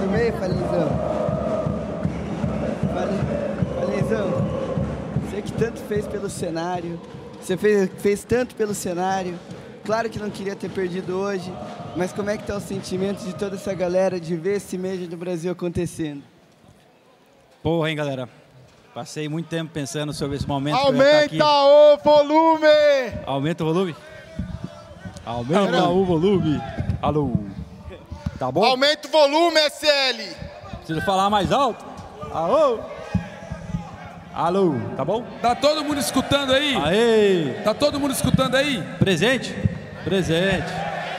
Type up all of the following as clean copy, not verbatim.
meio, Falenzão. Falenzão, você que tanto fez pelo cenário, você fez tanto pelo cenário. Claro que não queria ter perdido hoje, mas como é que tá o sentimento de toda essa galera de ver esse Major do Brasil acontecendo? Porra, hein, galera. Passei muito tempo pensando sobre esse momento. Aumenta o volume! Aumenta o volume? Aumenta o volume. Alô. Tá bom? Aumenta o volume, SL! Preciso falar mais alto? Alô? Alô, tá bom? Tá todo mundo escutando aí? Aê! Tá todo mundo escutando aí? Presente? Presente.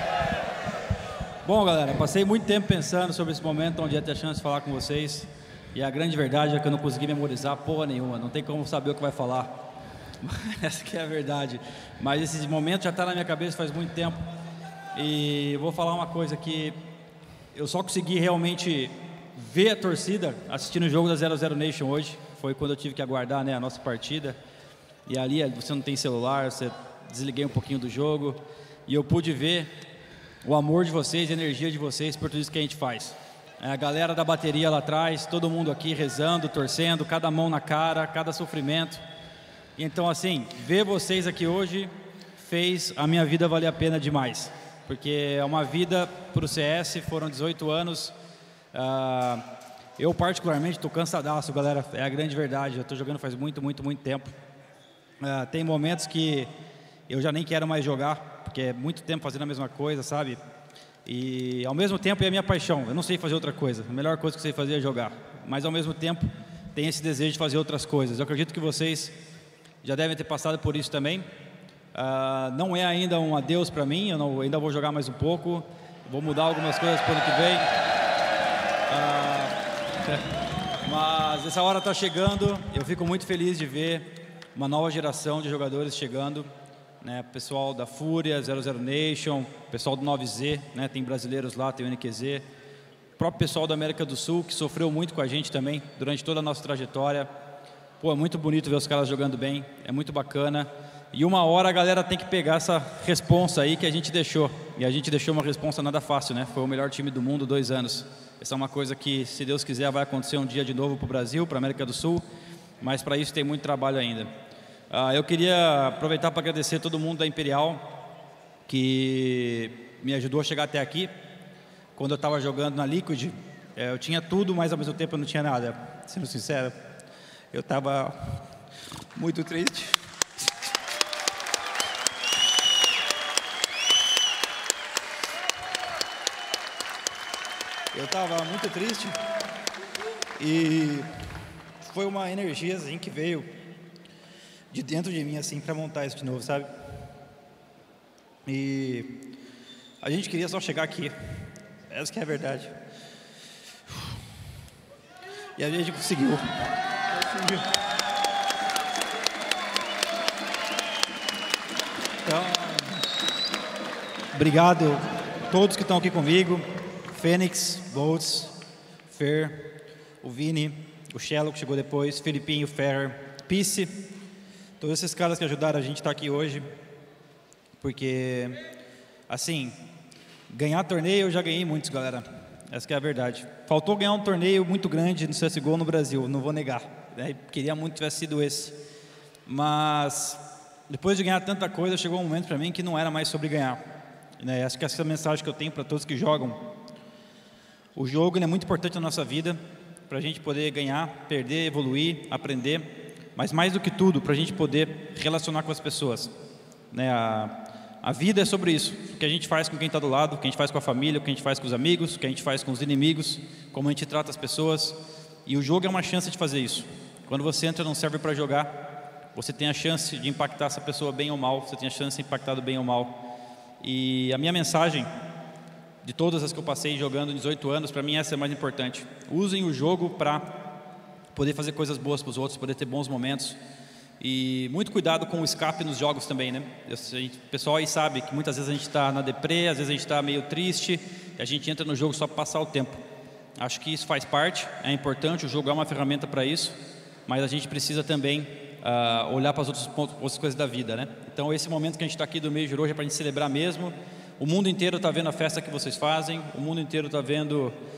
Bom, galera, passei muito tempo pensando sobre esse momento onde ia ter a chance de falar com vocês. E a grande verdade é que eu não consegui memorizar porra nenhuma. Não tem como saber o que vai falar. Essa que é a verdade. Mas esse momento já está na minha cabeça faz muito tempo. E eu vou falar uma coisa que eu só consegui realmente ver a torcida assistindo o jogo da 00 Nation hoje. Foi quando eu tive que aguardar, né, a nossa partida. E ali você não tem celular, você desliguei um pouquinho do jogo. E eu pude ver o amor de vocês, a energia de vocês por tudo isso que a gente faz. A galera da bateria lá atrás, todo mundo aqui rezando, torcendo, cada mão na cara, cada sofrimento. Então, assim, ver vocês aqui hoje fez a minha vida valer a pena demais. Porque é uma vida para o CS, foram 18 anos. Eu, particularmente, estou cansadaço, galera. É a grande verdade. Eu estou jogando faz muito tempo. Tem momentos que eu já nem quero mais jogar, porque é muito tempo fazendo a mesma coisa, sabe? E, ao mesmo tempo, é a minha paixão. Eu não sei fazer outra coisa. A melhor coisa que eu sei fazer é jogar. Mas, ao mesmo tempo, tem esse desejo de fazer outras coisas. Eu acredito que vocês já devem ter passado por isso também. Não é ainda um adeus para mim. Eu ainda vou jogar mais um pouco. Vou mudar algumas coisas para o ano que vem. Mas essa hora está chegando. Eu fico muito feliz de ver uma nova geração de jogadores chegando. Né, pessoal da Fúria, 00 Nation, pessoal do 9Z, né, tem brasileiros lá, tem o NQZ, o próprio pessoal da América do Sul, que sofreu muito com a gente também, durante toda a nossa trajetória. Pô, é muito bonito ver os caras jogando bem, é muito bacana. E uma hora a galera tem que pegar essa responsa aí que a gente deixou. E a gente deixou uma responsa nada fácil, né? Foi o melhor time do mundo 2 anos. Essa é uma coisa que, se Deus quiser, vai acontecer um dia de novo para o Brasil, para a América do Sul, mas para isso tem muito trabalho ainda. Eu queria aproveitar para agradecer todo mundo da Imperial que me ajudou a chegar até aqui. Quando eu estava jogando na Liquid, eu tinha tudo, mas ao mesmo tempo eu não tinha nada. Sendo sincero, eu estava muito triste. Eu estava muito triste e foi uma energia assim que veio de dentro de mim, assim, para montar isso de novo, sabe? E a gente queria só chegar aqui. Essa que é a verdade. E a gente conseguiu. Então, obrigado a todos que estão aqui comigo. Fênix, Boltz, Fer, o Vini, o Shello que chegou depois, Felipinho, Ferrer, Pisse. Todos esses caras que ajudaram a gente a estar aqui hoje, porque, assim, ganhar torneio eu já ganhei muitos, galera. Essa que é a verdade. Faltou ganhar um torneio muito grande no CSGO no Brasil, não vou negar. Né? Queria muito que tivesse sido esse. Mas, depois de ganhar tanta coisa, chegou um momento para mim que não era mais sobre ganhar. Né? Acho que essa é a mensagem que eu tenho para todos que jogam. O jogo é muito importante na nossa vida, para a gente poder ganhar, perder, evoluir, aprender. Mas mais do que tudo, para a gente poder relacionar com as pessoas. Né? A vida é sobre isso. O que a gente faz com quem está do lado, o que a gente faz com a família, o que a gente faz com os amigos, o que a gente faz com os inimigos, como a gente trata as pessoas. E o jogo é uma chance de fazer isso. Quando você entra num server para jogar, você tem a chance de impactar essa pessoa bem ou mal, você tem a chance de impactar do bem ou mal. E a minha mensagem, de todas as que eu passei jogando em 18 anos, para mim essa é a mais importante. Usem o jogo para poder fazer coisas boas para os outros, poder ter bons momentos. E muito cuidado com o escape nos jogos também, né? O pessoal aí sabe que muitas vezes a gente está na deprê, às vezes a gente está meio triste, e a gente entra no jogo só para passar o tempo. Acho que isso faz parte, é importante, o jogo é uma ferramenta para isso, mas a gente precisa também olhar para as outras coisas da vida, né? Então esse momento que a gente está aqui do Major hoje é para a gente celebrar mesmo. O mundo inteiro está vendo a festa que vocês fazem, o mundo inteiro está vendo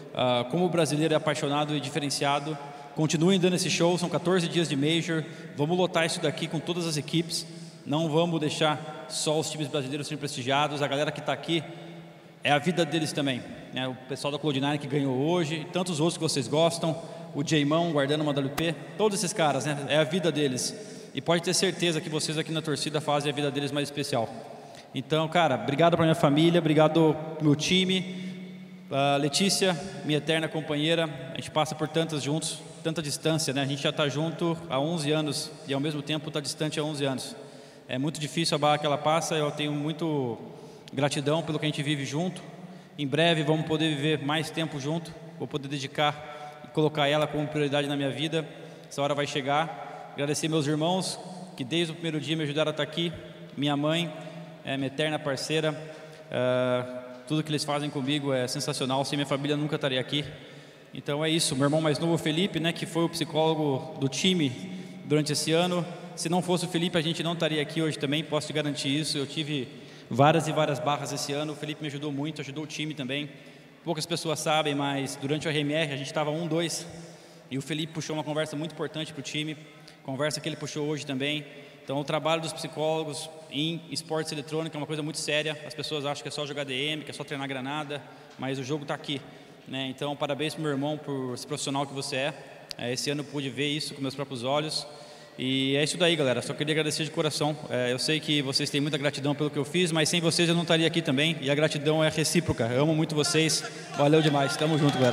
como o brasileiro é apaixonado e diferenciado. Continuem dando esse show, são 14 dias de Major. Vamos lotar isso daqui com todas as equipes. Não vamos deixar só os times brasileiros serem prestigiados. A galera que está aqui é a vida deles também, né? O pessoal da Cloud9 que ganhou hoje, e tantos outros que vocês gostam, o Jaymão guardando uma WP, todos esses caras, né? É a vida deles. E pode ter certeza que vocês aqui na torcida fazem a vida deles mais especial. Então, cara, obrigado para minha família, obrigado pro meu time. Letícia, minha eterna companheira, a gente passa por tantas juntos, tanta distância, né? A gente já está junto há 11 anos e ao mesmo tempo está distante há 11 anos. É muito difícil a barra que ela passa, eu tenho muito gratidão pelo que a gente vive junto. Em breve vamos poder viver mais tempo junto, vou poder dedicar e colocar ela como prioridade na minha vida. Essa hora vai chegar. Agradecer meus irmãos que desde o primeiro dia me ajudaram a estar aqui, minha mãe, minha eterna parceira. Tudo que eles fazem comigo é sensacional, sem minha família nunca estaria aqui. Então é isso, meu irmão mais novo, Felipe, né, que foi o psicólogo do time durante esse ano. Se não fosse o Felipe, a gente não estaria aqui hoje também, posso te garantir isso. Eu tive várias e várias barras esse ano, o Felipe me ajudou muito, ajudou o time também. Poucas pessoas sabem, mas durante o RMR a gente estava 1-2 e o Felipe puxou uma conversa muito importante para o time, conversa que ele puxou hoje também. Então o trabalho dos psicólogos em esportes eletrônicos é uma coisa muito séria. As pessoas acham que é só jogar DM, que é só treinar granada, mas o jogo está aqui, né? Então parabéns para o meu irmão por esse profissional que você é. Esse ano eu pude ver isso com meus próprios olhos. E é isso daí, galera. Só queria agradecer de coração. Eu sei que vocês têm muita gratidão pelo que eu fiz, mas sem vocês eu não estaria aqui também. E a gratidão é recíproca. Eu amo muito vocês. Valeu demais. Tamo junto, galera.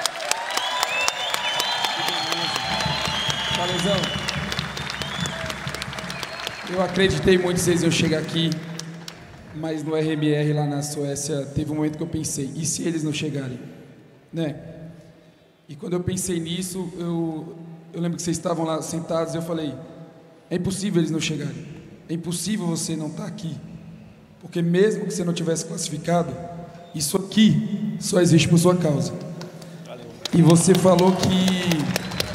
Valezão. Eu acreditei muito que vocês iam chegar aqui, mas no RMR lá na Suécia teve um momento que eu pensei, e se eles não chegarem? Né? E quando eu pensei nisso, eu lembro que vocês estavam lá sentados e eu falei, é impossível eles não chegarem, é impossível você não estar aqui, porque mesmo que você não tivesse classificado, isso aqui só existe por sua causa. Valeu. E você falou que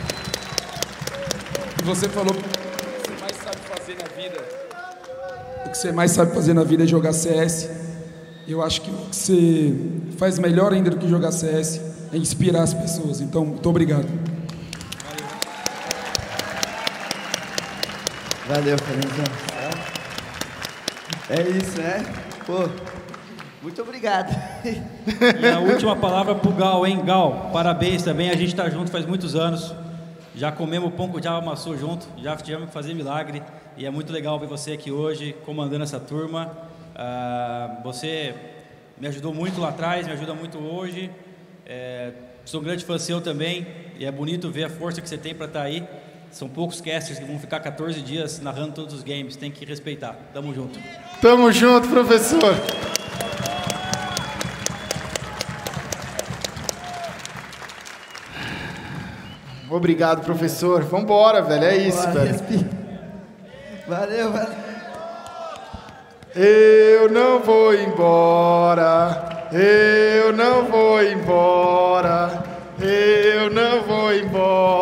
você mais sabe fazer na vida, o que você mais sabe fazer na vida é jogar CS. Eu acho que o que você faz melhor ainda do que jogar CS é inspirar as pessoas. Então, muito obrigado. Valeu, Fernandão. É isso, né? Pô, muito obrigado. E a última palavra pro Gal, hein? Gal, parabéns também. A gente tá junto faz muitos anos. Já comemos pão com diabo amassou junto. Já tivemos que fazer milagre. E é muito legal ver você aqui hoje, comandando essa turma. Você me ajudou muito lá atrás, me ajuda muito hoje. Sou um grande fã seu também. E é bonito ver a força que você tem para estar aí. São poucos casters que vão ficar 14 dias narrando todos os games. Tem que respeitar. Tamo junto. Tamo junto, professor. Obrigado, professor. Vambora, velho. É isso, velho. Valeu, valeu. Eu não vou embora. Eu não vou embora. Eu não vou embora.